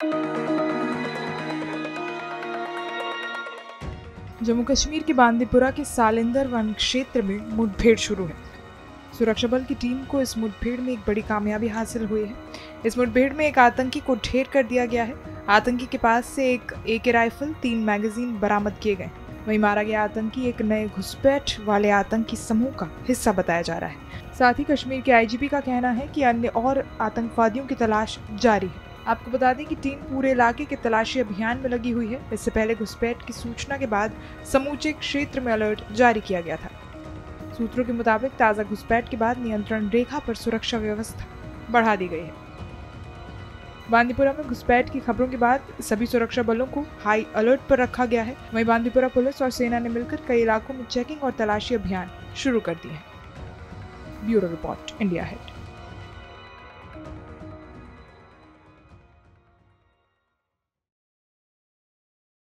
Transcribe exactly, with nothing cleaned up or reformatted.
जम्मू कश्मीर के बांदीपुरा के सालिंदर वन क्षेत्र में मुठभेड़ शुरू है। सुरक्षा बल की टीम को इस मुठभेड़ में एक बड़ी कामयाबी हासिल हुई है। इस मुठभेड़ में एक आतंकी को ढेर कर दिया गया है। आतंकी के पास से एक ए के राइफल, तीन मैगजीन बरामद किए गए। वहीं मारा गया आतंकी एक नए घुसपैठ वाले आतंकी समूह का हिस्सा बताया जा रहा है। साथ ही कश्मीर के आई जी पी का कहना है कि अन्य और आतंकवादियों की तलाश जारी है। आपको बता दें कि टीम पूरे इलाके के तलाशी अभियान में लगी हुई है। इससे पहले घुसपैठ की सूचना के बाद समूचे क्षेत्र में अलर्ट जारी किया गया था। सूत्रों के मुताबिक ताज़ा घुसपैठ के बाद नियंत्रण रेखा पर सुरक्षा व्यवस्था बढ़ा दी गई है। बांदीपुरा में घुसपैठ की खबरों के बाद सभी सुरक्षा बलों को हाई अलर्ट पर रखा गया है। वहीं बांदीपुरा पुलिस और सेना ने मिलकर कई इलाकों में चेकिंग और तलाशी अभियान शुरू कर दिए हैं। Bureau report, India head.